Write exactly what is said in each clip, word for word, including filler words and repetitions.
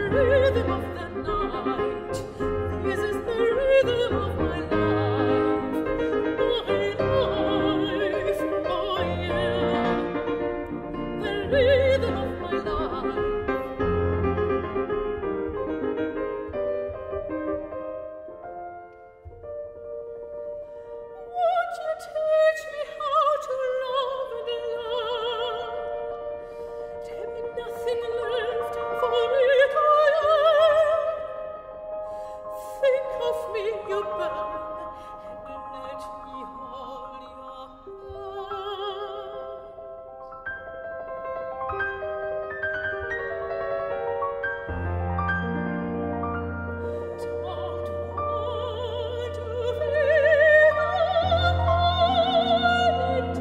rhythm of the night. This is the rhythm of my life. My life, oh yeah. The rhythm of my life. Won't you teach me how to love and love? Tell me nothing left for it I am. Think of me, you burn, and let me hold your hand. Don't want to feel the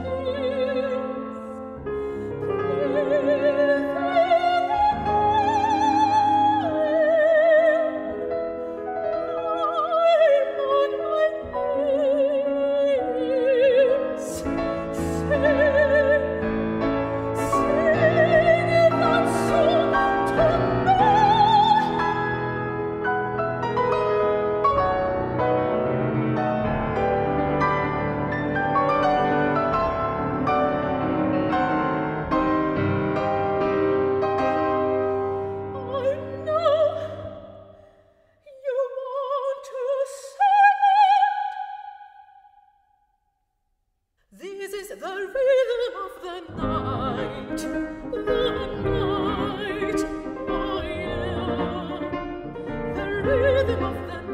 This is the rhythm of the night, the night, oh yeah, the rhythm of the